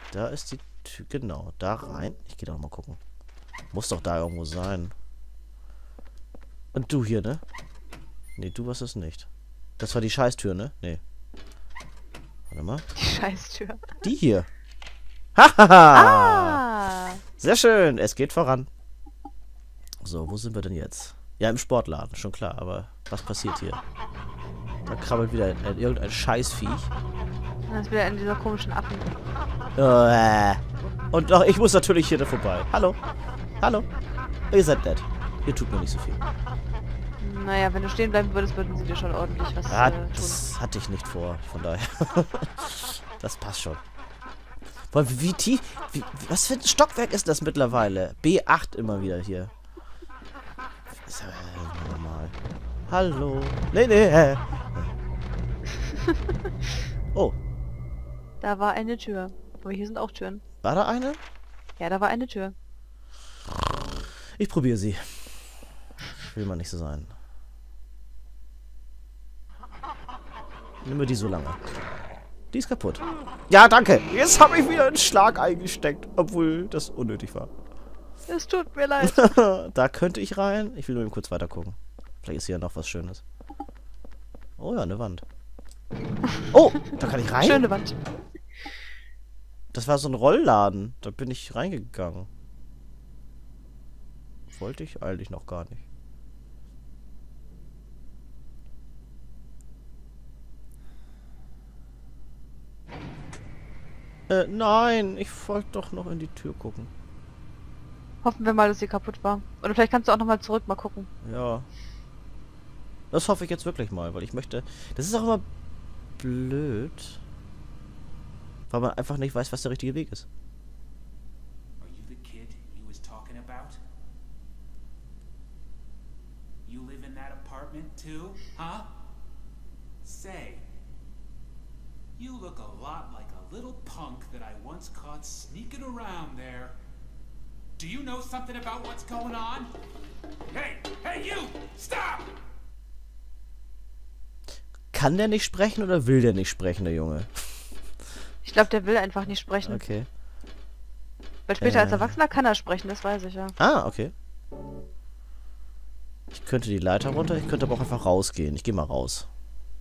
Da ist die Tür. Genau, da rein. Ich gehe doch mal gucken. Muss doch da irgendwo sein. Und du hier, ne? Nee, du warst es nicht. Das war die Scheißtür, ne? Nee. Warte mal. Die Scheißtür. Die hier. Hahaha. Ah! Sehr schön. Es geht voran. So, wo sind wir denn jetzt? Ja, im Sportladen, schon klar. Aber was passiert hier? Da krabbelt wieder irgendein Scheißviech. Das ist wieder in dieser komischen Affen. Und doch, ich muss natürlich hier vorbei. Hallo. Hallo. Ihr seid nett. Ihr tut mir nicht so viel. Naja, wenn du stehen bleiben würdest, würden sie dir schon ordentlich was Ja, tun. das hatte ich nicht vor. Von daher. Das passt schon. Boah, wie tief? Was für ein Stockwerk ist das mittlerweile? B8 immer wieder hier. Ist ja normal. Hallo. Nee. Oh. Da war eine Tür. Aber hier sind auch Türen. War da eine? Ja, da war eine Tür. Ich probiere sie. Will mal nicht so sein. Nimm mir die so lange. Die ist kaputt. Ja, danke. Jetzt habe ich wieder einen Schlag eingesteckt, obwohl das unnötig war. Es tut mir leid. Da könnte ich rein. Ich will nur eben kurz weiter gucken. Vielleicht ist hier noch was Schönes. Oh ja, eine Wand. Oh, da kann ich rein? Schöne Wand. Das war so ein Rollladen. Da bin ich reingegangen. Wollte ich eigentlich noch gar nicht. Nein, ich wollte doch noch in die Tür gucken. Hoffen wir mal, dass sie kaputt war. Oder vielleicht kannst du auch nochmal zurück mal gucken. Ja. Das hoffe ich jetzt wirklich mal, weil ich möchte... Das ist auch immer blöd. Weil man einfach nicht weiß, was der richtige Weg ist. Are you the kid he was talking about? You live in that apartment too, huh? Say, you look a lot like a little punk that I once caught sneaking around there. Do you know something about what's going on? Hey, you! Stop! Kann der nicht sprechen oder will der nicht sprechen, der Junge? Ich glaube, der will einfach nicht sprechen. Okay. Weil später als Erwachsener kann er sprechen, das weiß ich ja. Ah, okay. Ich könnte die Leiter runter, ich könnte aber auch einfach rausgehen. Ich gehe mal raus.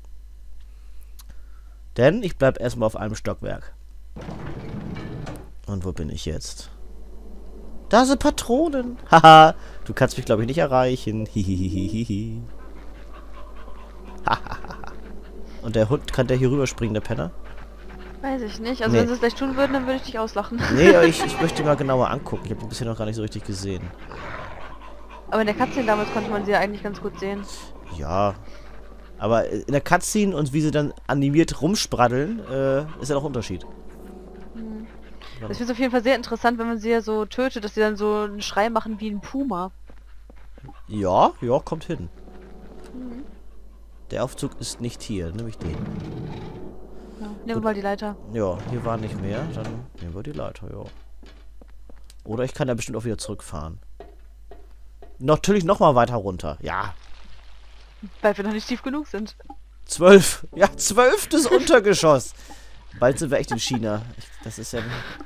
Denn ich bleib erstmal auf einem Stockwerk. Und wo bin ich jetzt? Da sind Patronen. Haha, du kannst mich, glaube ich, nicht erreichen. Hihihihihi. Und der Hund, kann der hier rüberspringen, der Penner? Weiß ich nicht. Also Nee. wenn sie es gleich tun würden, dann würde ich dich auslachen. Nee, aber ich möchte ihn mal genauer angucken. Ich habe ihn bisher noch gar nicht so richtig gesehen. Aber in der Cutscene damals konnte man sie ja eigentlich ganz gut sehen. Ja. Aber in der Cutscene und wie sie dann animiert rumspraddeln, ist ja noch ein Unterschied. Das wird auf jeden Fall sehr interessant, wenn man sie ja so tötet, dass sie dann so einen Schrei machen wie ein Puma. Ja, kommt hin. Der Aufzug ist nicht hier, nämlich den. Ja, nehmen wir mal die Leiter. Ja, hier war nicht mehr, dann nehmen wir die Leiter, ja. Oder ich kann ja bestimmt auch wieder zurückfahren. Natürlich nochmal weiter runter, ja. Weil wir noch nicht tief genug sind. 12. Ja, 12. Untergeschoss. Bald sind wir echt in China. Das ist ja...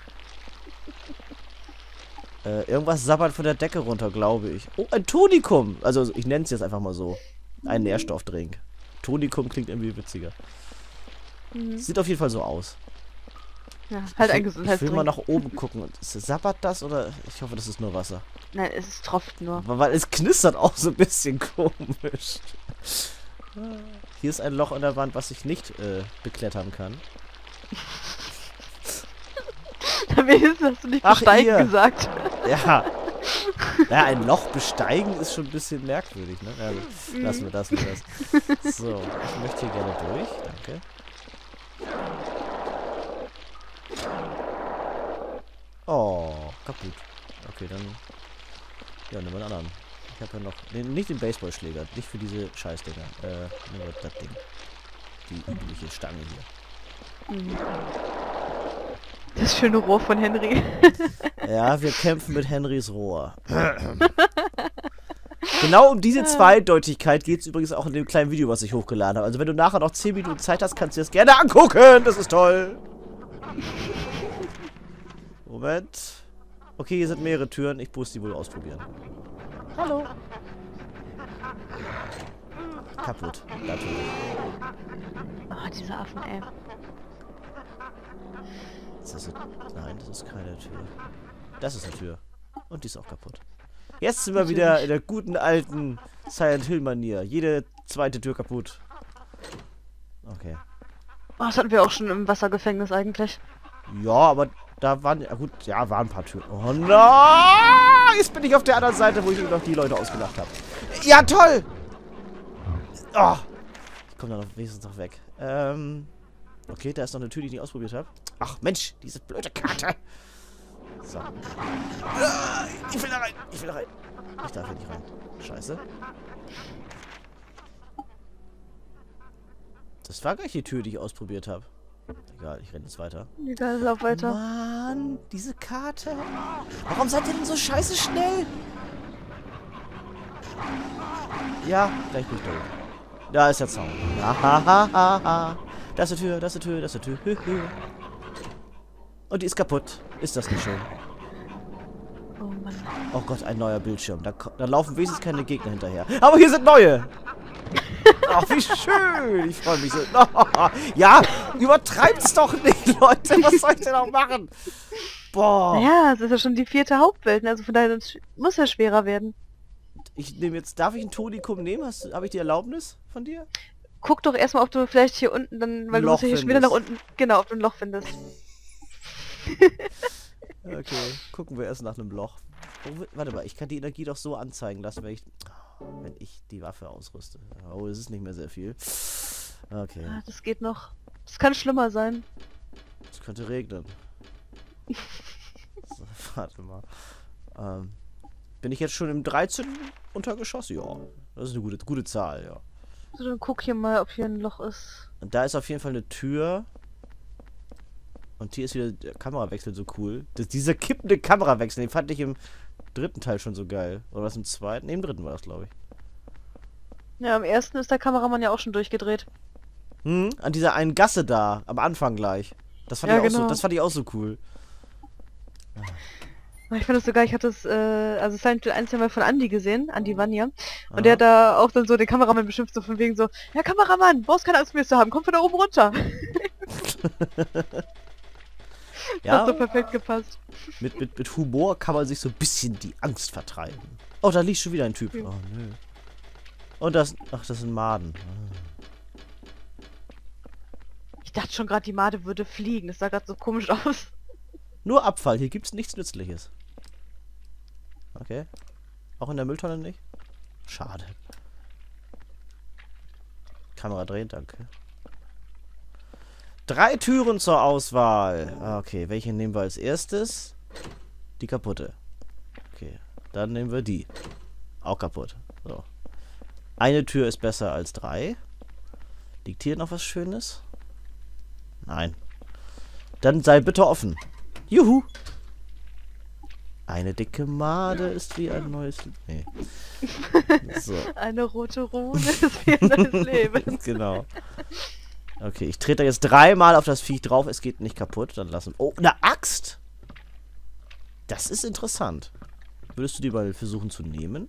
irgendwas sabbert von der Decke runter, glaube ich. Oh, ein Tonikum. Also, ich nenne es jetzt einfach mal so. Ein Nährstoffdrink. Tonikum klingt irgendwie witziger. Sieht auf jeden Fall so aus. Ja, halt ein Ich will Gesundheitsdrink. mal nach oben gucken. Sabbert das oder... Ich hoffe, das ist nur Wasser. Nein, es tropft nur. Weil es knistert auch so ein bisschen komisch. Hier ist ein Loch in der Wand, was ich nicht beklettern kann. Wenigstens hast du nicht Ach, besteigen ihr. gesagt. Ja. Ja, ein Loch besteigen ist schon ein bisschen merkwürdig, ne? Ja, lassen wir das. So, ich möchte hier gerne durch. Danke. Oh, kaputt. Okay, dann... Ja, nehmen wir einen anderen. Ich habe ja noch... Nee, nicht den Baseballschläger. Nicht für diese Scheißdinger. Nehmen wir das Ding. Die übliche Stange hier. Das schöne Rohr von Henry. Ja, wir kämpfen mit Henrys Rohr. Genau um diese Zweideutigkeit geht es übrigens auch in dem kleinen Video, was ich hochgeladen habe. Also wenn du nachher noch 10 Minuten Zeit hast, kannst du das gerne angucken. Das ist toll. Moment. Okay, hier sind mehrere Türen. Ich muss die wohl ausprobieren. Hallo. Kaputt. Natürlich. Oh, diese Affen, ey. Nein, das ist keine Tür. Das ist eine Tür. Und die ist auch kaputt. Jetzt sind wir wieder in der guten alten Silent Hill Manier. Jede zweite Tür kaputt. Okay. Oh, das hatten wir auch schon im Wassergefängnis eigentlich. Ja, aber da waren... Ja gut, ja, waren ein paar Türen. Oh nein! Jetzt bin ich auf der anderen Seite, wo ich noch die Leute ausgelacht habe. Ja, toll! Oh! Ich komme da noch wenigstens noch weg. Okay, da ist noch eine Tür, die ich nicht ausprobiert habe. Ach, Mensch, diese blöde Karte. So. Ich will da rein. Ich will da rein. Ich darf hier nicht rein. Scheiße. Das war gleich die Tür, die ich ausprobiert habe. Egal, ich renne jetzt weiter. Egal, lauf weiter. Mann, diese Karte. Warum seid ihr denn so scheiße schnell? Ja, gleich bin ich tot. Da ist der Zaun. Ha. Das ist die Tür, das ist die Tür, das ist die Tür. Und die ist kaputt. Ist das nicht schön? Oh Mann. Oh Gott, ein neuer Bildschirm. Da laufen wenigstens keine Gegner hinterher. Aber hier sind neue. Ach, wie schön. Ich freue mich so. Ja, übertreibt's doch nicht, Leute. Was soll ich denn auch machen? Boah. Naja, es ist ja schon die 4. Hauptwelt. Also von daher muss ja schwerer werden. Ich nehme jetzt... Darf ich ein Tonikum nehmen? Habe ich die Erlaubnis von dir? Guck doch erstmal, ob du vielleicht hier unten dann... Weil du musst ja hier schon wieder nach unten... Genau, ob du ein Loch findest. Okay, gucken wir erst nach einem Loch. Oh, warte mal, ich kann die Energie doch so anzeigen lassen, wenn ich die Waffe ausrüste. Oh, das ist nicht mehr sehr viel. Okay. Ah, das geht noch. Das kann schlimmer sein. Es könnte regnen. So, warte mal. Bin ich jetzt schon im 13. Untergeschoss? Ja, das ist eine gute Zahl, ja. So, dann guck hier mal, ob hier ein Loch ist. Und da ist auf jeden Fall eine Tür. Und hier ist wieder der Kamerawechsel so cool. Dieser kippende Kamerawechsel, den fand ich im 3. Teil schon so geil. Oder was im 2.? Ne, im 3. war das, glaube ich. Ja, im 1. ist der Kameramann ja auch schon durchgedreht. An dieser einen Gasse da, am Anfang gleich. Das fand, das fand ich auch so cool. Ich fand das so geil, ich hatte es, also Silent Hill 1 haben wir von Andy gesehen, Andy Vanya. Und der hat da auch dann so den Kameramann beschimpft, so von wegen so, ja Kameramann, brauchst keine Angst mehr zu haben, komm von da oben runter. Ja, hat so perfekt gepasst. Mit Humor kann man sich so ein bisschen die Angst vertreiben. Oh, da liegt schon wieder ein Typ. Oh, nö. Und das... Ach, das sind Maden. Ich dachte schon gerade, die Made würde fliegen. Das sah gerade so komisch aus. Nur Abfall. Hier gibt's nichts Nützliches. Okay. Auch in der Mülltonne nicht? Schade. Kamera drehen, danke. 3 Türen zur Auswahl. Okay, welche nehmen wir als erstes? Die kaputte. Okay, dann nehmen wir die. Auch kaputt. So. Eine Tür ist besser als 3. Liegt hier noch was Schönes? Nein. Dann sei bitte offen. Juhu! Eine dicke Made ist wie ein neues... Nee. So. Eine rote Rune ist wie ein neues Leben. Genau. Okay, ich trete jetzt 3-mal auf das Viech drauf. Es geht nicht kaputt. Dann lassen... Oh, eine Axt! Das ist interessant. Würdest du die mal versuchen zu nehmen?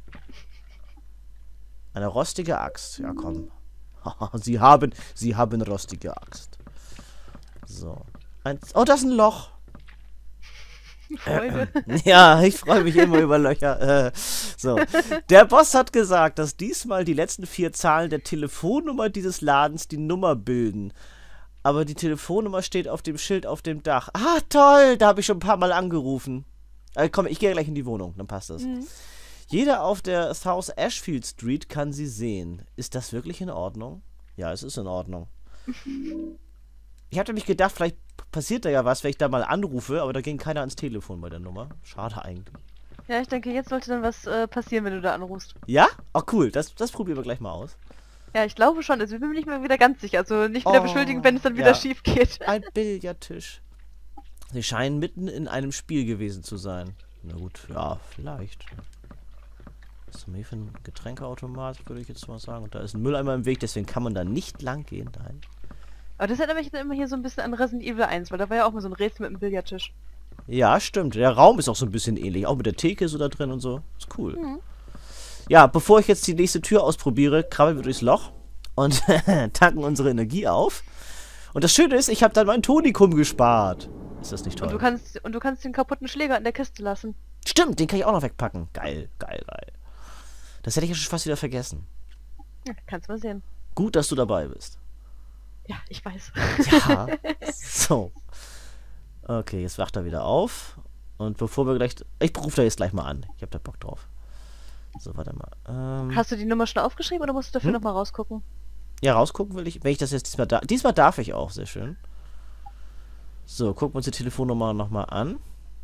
Eine rostige Axt. Ja, komm. Sie haben rostige Axt. So. Oh, das ist ein Loch. Freude. Ja, ich freue mich immer über Löcher. So. Der Boss hat gesagt, dass diesmal die letzten 4 Zahlen der Telefonnummer dieses Ladens die Nummer bilden. Aber die Telefonnummer steht auf dem Schild auf dem Dach. Ah, toll! Da habe ich schon ein paar Mal angerufen. Komm, ich gehe gleich in die Wohnung, dann passt das. Jeder auf der South Ashfield Street kann sie sehen. Ist das wirklich in Ordnung? Ja, es ist in Ordnung. Ich hatte mich gedacht, vielleicht passiert da ja was, wenn ich da mal anrufe, aber da ging keiner ans Telefon bei der Nummer. Schade eigentlich. Ja, ich denke, jetzt sollte dann was passieren, wenn du da anrufst. Ja? Oh, cool. Das probieren wir gleich mal aus. Ja, ich glaube schon. Also, ich bin mir nicht mehr wieder ganz sicher. Also, nicht wieder beschuldigen, wenn es dann wieder schief geht. Ein Billardtisch. Sie scheinen mitten in einem Spiel gewesen zu sein. Na gut, ja, vielleicht. Was ist denn hier für ein Getränkeautomat, würde ich jetzt mal sagen. Und da ist ein Mülleimer im Weg, deswegen kann man da nicht lang gehen. Nein. Aber das erinnert mich dann immer hier so ein bisschen an Resident Evil 1, weil da war ja auch mal so ein Rätsel mit einem Billardtisch. Ja, stimmt. Der Raum ist auch so ein bisschen ähnlich. Auch mit der Theke so da drin und so. Ist cool. Mhm. Ja, bevor ich jetzt die nächste Tür ausprobiere, krabbeln wir durchs Loch und tanken unsere Energie auf. Und das Schöne ist, ich habe dann mein Tonikum gespart. Ist das nicht toll? Und du kannst den kaputten Schläger in der Kiste lassen. Stimmt, den kann ich auch noch wegpacken. Geil, geil, geil. Das hätte ich ja schon fast wieder vergessen. Ja, kannst mal sehen. Gut, dass du dabei bist. Ja, ich weiß. Ja, so. Okay, jetzt wacht er wieder auf. Und bevor wir gleich... Ich rufe da jetzt gleich mal an. Ich habe da Bock drauf. So, warte mal. Hast du die Nummer schon aufgeschrieben oder musst du dafür nochmal rausgucken? Ja, rausgucken will ich, wenn ich das jetzt diesmal darf. Diesmal darf ich auch, sehr schön. So, gucken wir uns die Telefonnummer nochmal an.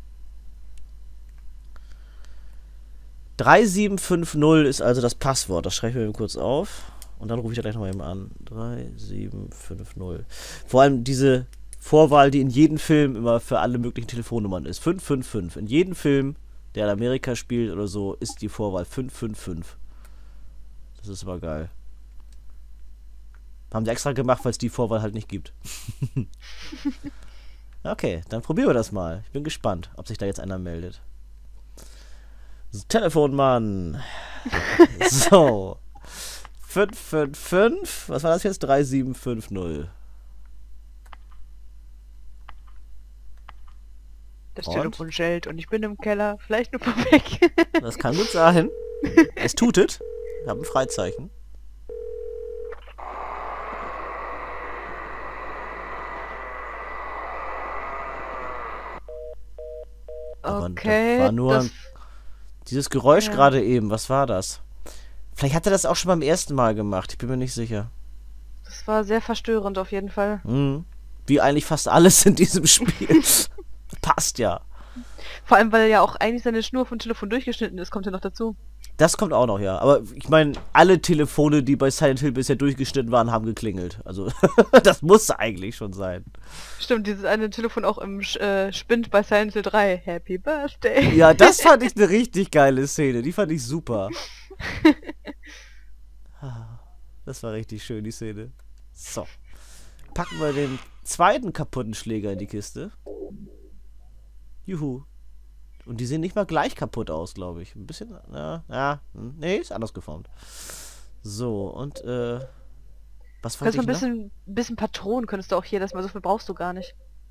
3750 ist also das Passwort. Das schreibe ich mir eben kurz auf. Und dann rufe ich da gleich nochmal eben an. 3750. Vor allem diese Vorwahl, die in jedem Film immer für alle möglichen Telefonnummern ist. 555. In jedem Film, der in Amerika spielt oder so, ist die Vorwahl 555. Das ist immer geil. Haben sie extra gemacht, weil es die Vorwahl halt nicht gibt. Okay, dann probieren wir das mal. Ich bin gespannt, ob sich da jetzt einer meldet. So, Telefonmann. So. 555. Was war das jetzt? 3750. Das Und? Telefon schellt und ich bin im Keller. Vielleicht nur mal weg. Das kann gut sein. Es tutet. Wir haben ein Freizeichen. Okay. Das war nur das, dieses Geräusch Ja. gerade eben. Was war das? Vielleicht hat er das auch schon beim ersten Mal gemacht. Ich bin mir nicht sicher. das war sehr verstörend auf jeden Fall. Hm. Wie eigentlich fast alles in diesem Spiel. Passt ja. Vor allem, weil ja auch eigentlich seine Schnur vom Telefon durchgeschnitten ist, kommt ja noch dazu. Das kommt auch noch, ja. Aber ich meine, alle Telefone, die bei Silent Hill bisher durchgeschnitten waren, haben geklingelt. Also, das muss eigentlich schon sein. Stimmt, dieses eine Telefon auch im spinnt bei Silent Hill 3. Happy Birthday. Ja, das fand ich eine richtig geile Szene. Die fand ich super. Das war richtig schön, die Szene. So. Packen wir den zweiten kaputten Schläger in die Kiste. Juhu. Und die sehen nicht mal gleich kaputt aus, glaube ich. Ein bisschen, nee, ist anders geformt. So, und, was wollte Könntest ich du noch? ein bisschen Patronen könntest du auch hier lassen, weil so viel brauchst du gar nicht.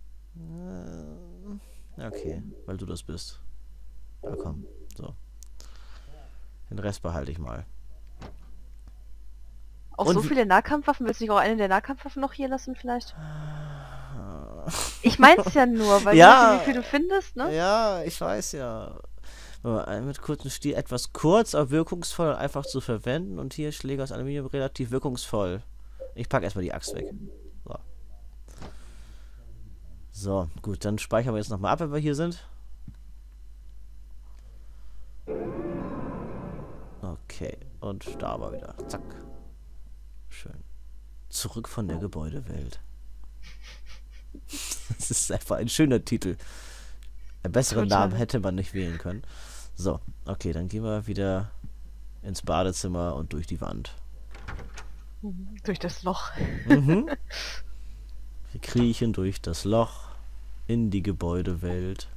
Okay, weil du das bist. Ja, komm, so. Den Rest behalte ich mal. Auch Und so wie- viele Nahkampfwaffen? Willst du nicht auch eine der Nahkampfwaffen noch hier lassen vielleicht? Ich mein's ja nur, weil Ja. je nachdem, wie viel du findest, ne? Ja, ich weiß ja. Mit kurzem Stiel etwas kurz, aber wirkungsvoll und einfach zu verwenden. Und hier Schläger aus Aluminium relativ wirkungsvoll. Ich packe erstmal die Axt weg. So. So, gut, dann speichern wir jetzt nochmal ab, wenn wir hier sind. Okay, und da aber wieder. Zack. Schön. Zurück von der Gebäudewelt. Das ist einfach ein schöner Titel. Einen besseren Total. Namen hätte man nicht wählen können. So, okay, dann gehen wir wieder ins Badezimmer und durch die Wand. Durch das Loch. Mhm. Wir kriechen durch das Loch in die Gebäudewelt.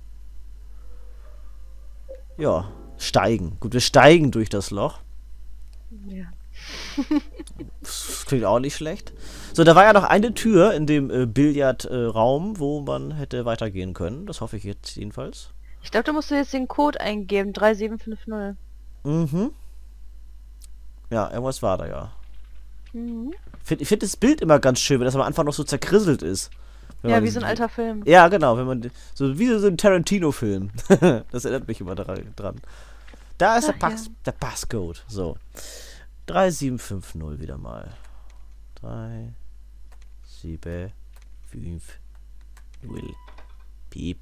Ja, steigen. Gut, wir steigen durch das Loch. Ja. Das klingt auch nicht schlecht. So, da war ja noch eine Tür in dem Billardraum, wo man hätte weitergehen können. Das hoffe ich jetzt jedenfalls. Ich glaube, du musst jetzt den Code eingeben, 3750. Mhm. Ja, irgendwas war da ja. Mhm. Ich find das Bild immer ganz schön, wenn das am Anfang noch so zerkrisselt ist. Wenn Ja, man wie so ein alter Film. Ja, genau, wenn man so wie so ein Tarantino-Film. Das erinnert mich immer dran. Da ist Ach, der Passcode. So. 3750 wieder mal. 3, 7, 5, 0. Piep.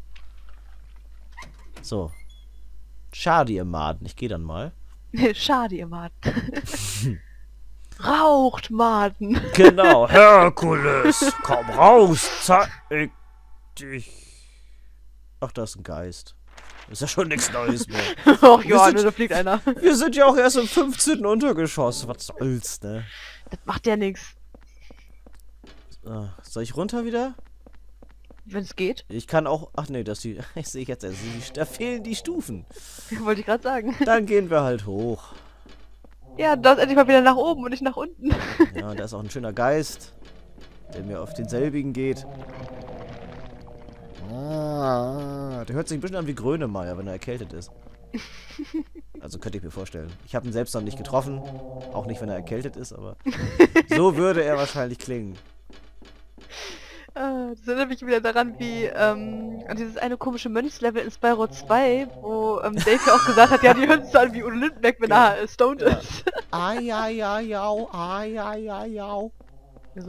So. Schade, ihr Maden. Ich gehe dann mal. Schade, ihr Maden. Raucht, Maden. Genau. Herkules, komm raus, zeig dich. Ach, da ist ein Geist. Ist ja schon nichts Neues mehr. Ach ja, sind- da fliegt einer. Wir sind ja auch erst im 15. Untergeschoss. Was soll's, ne? Das macht ja nichts. Soll ich runter wieder? Wenn es geht. Ich kann auch... Ach nee, das die... Ich sehe jetzt... Da fehlen die Stufen. Wollte ich gerade sagen. Dann gehen wir halt hoch. Ja, da ist endlich mal wieder nach oben und nicht nach unten. Ja, und da ist auch ein schöner Geist, der mir auf denselbigen geht. Der hört sich ein bisschen an wie Grönemeyer, wenn er erkältet ist. Also könnte ich mir vorstellen. Ich habe ihn selbst noch nicht getroffen. Auch nicht, wenn er erkältet ist, aber so würde er wahrscheinlich klingen. Das erinnert mich wieder daran, wie an dieses eine komische Mönchslevel in Spyro 2, wo Dave ja auch gesagt hat, ja, die hören sich so an wie Udo Lindenberg, wenn er stoned Ja. ist. Ai, ai, ai, au, ai, ai, ai, au. So,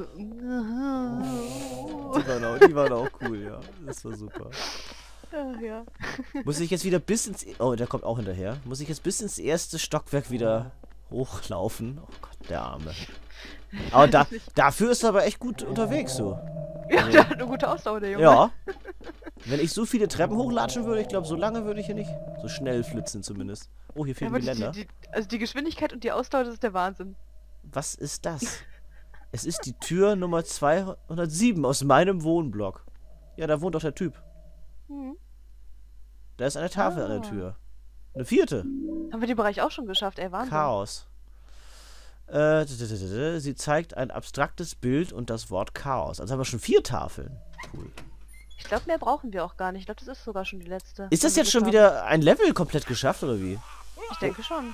Die waren auch cool, ja. Das war super. ja. Muss ich jetzt wieder bis ins... Oh, der kommt auch hinterher. Muss ich jetzt bis ins erste Stockwerk wieder hochlaufen? Oh Gott, der Arme. Aber dafür ist er aber echt gut unterwegs, so. Ja, der hat eine gute Ausdauer, der Junge. Ja. Wenn ich so viele Treppen hochlatschen würde, ich glaube, so lange würde ich hier nicht so schnell flitzen zumindest. Oh, hier fehlen Aber die Länder. also die Geschwindigkeit und die Ausdauer, das ist der Wahnsinn. Was ist das? Es ist die Tür Nummer 207 aus meinem Wohnblock. Ja, da wohnt doch der Typ. Mhm. Da ist eine Tafel an der Tür. Eine 4. Haben wir den Bereich auch schon geschafft, ey, Wahnsinn. Chaos. Sie zeigt ein abstraktes Bild und das Wort Chaos. Also haben wir schon 4 Tafeln. Cool. Ich glaube, mehr brauchen wir auch gar nicht. Ich glaube, das ist sogar schon die letzte. Ist das die wir jetzt schon geschafft wieder ein Level komplett geschafft, oder wie? haben. Ich denke schon.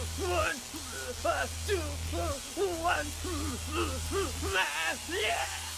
One, two, one.